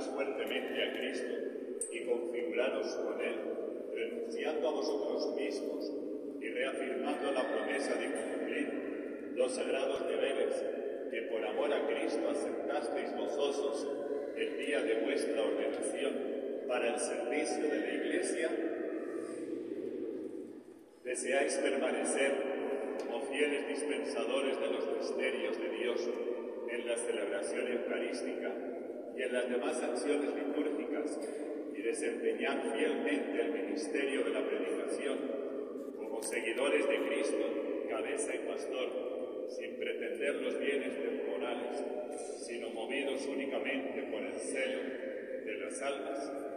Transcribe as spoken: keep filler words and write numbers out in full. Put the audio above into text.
más fuertemente a Cristo y configuraros con Él, renunciando a vosotros mismos y reafirmando la promesa de cumplir los sagrados deberes que por amor a Cristo aceptasteis vosotros el día de vuestra ordenación para el servicio de la Iglesia, deseáis permanecer como fieles dispensadores de los misterios de Dios en la celebración eucarística y en las demás acciones litúrgicas y desempeñar fielmente el ministerio de la predicación como seguidores de Cristo, cabeza y pastor, sin pretender los bienes temporales, sino movidos únicamente por el celo de las almas.